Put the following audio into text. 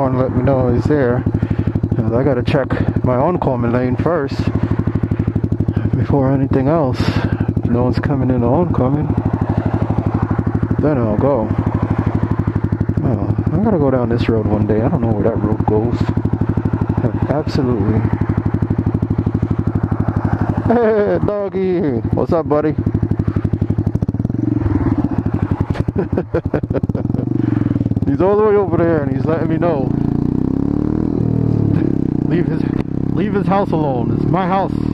horn, let me know he's there. I gotta check my oncoming lane first before anything else. If no one's coming in the oncoming, then I'll go. Oh, I gotta go down this road one day. I don't know where that road goes. Absolutely. Hey, doggy. What's up, buddy? He's all the way over there and he's letting me know. Leave his house alone. It's my house.